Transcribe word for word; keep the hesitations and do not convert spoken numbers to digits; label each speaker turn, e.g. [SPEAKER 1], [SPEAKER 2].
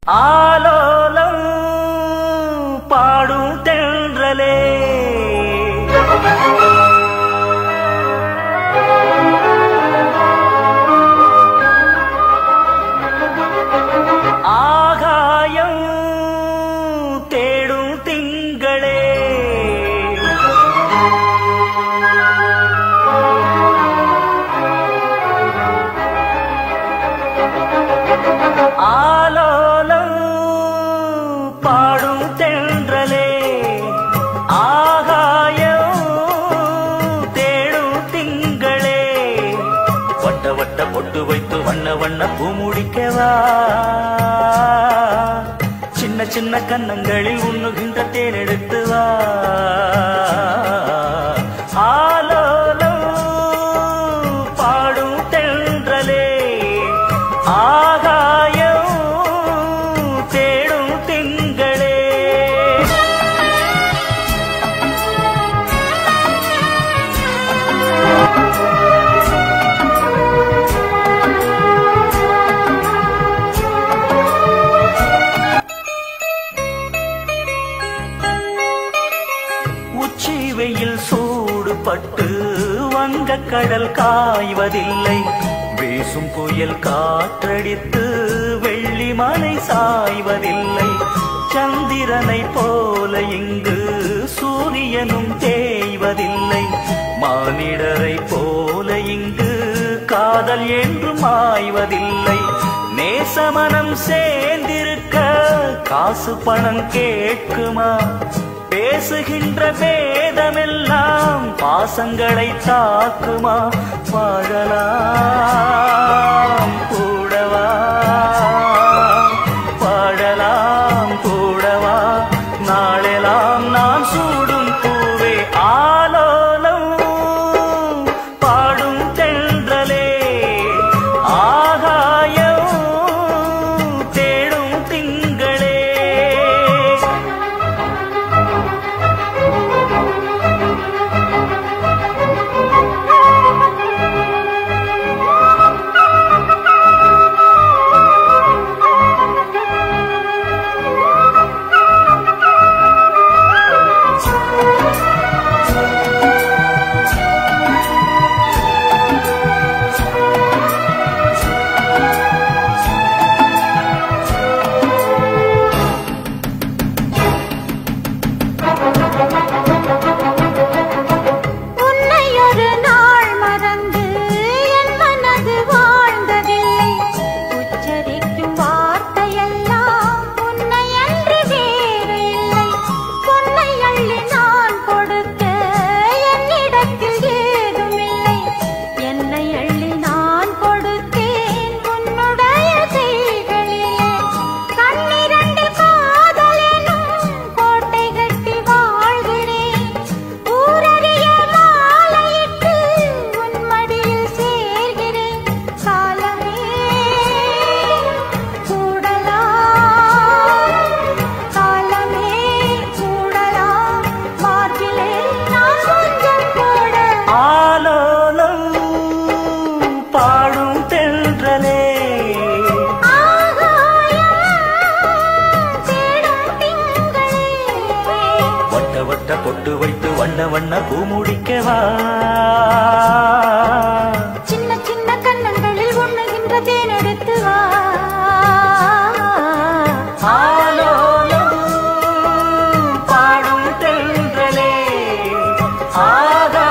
[SPEAKER 1] ஆலோலம் பாடும் தென்றலே ஆகாயம் தேடும் திங்களே ஆலோலம் பாடும் தென்றலே ஆகாயம் தேடும் திங்களே வட்ட வட்ட பொட்டு வைத்து வண்ண வண்ண பூ முடிக்கவா சின்ன சின்ன கன்னங்களில் உண்ணுகின்ற தேன் எடுத்து வா ஆலோலம் பாடும் தென்றலே ஆகாயம் தேடும் திங்களே உச்சி வெயில் சூடுபட்டு வங்கக் கடல் காய்வதில்லை வீசும் புயல் காற்றடித்து வெள்ளி மலை சாய்வதில்லை சந்திரனை போல இங்கு சூரியனும் தேய்வதில்லை மானிடரை போல இங்கு காதல் என்றும் மாய்வதில்லை நேசமனம் சேர்ந்திருக்க காசு பணம் கேட்குமா பேசுகின்ற வேதமெல்லாம் பாசங்களை தாக்குமா வாழலாம் கூடவா வாழலாம் கூடவா நாளெல்லாம் நான் சூடும் பூவே ஆலோலம் பாடும் தென்றலே ஆகாயம் தேடும் திங்களே பொட்டு வைத்து வண்ண வண்ண பூ முடிக்கவா
[SPEAKER 2] சின்ன சின்ன கன்னங்களில் உண்ணுகின்ற தேன் எடுத்து வா
[SPEAKER 1] ஆலோலம் பாடும் தென்றலே ஆக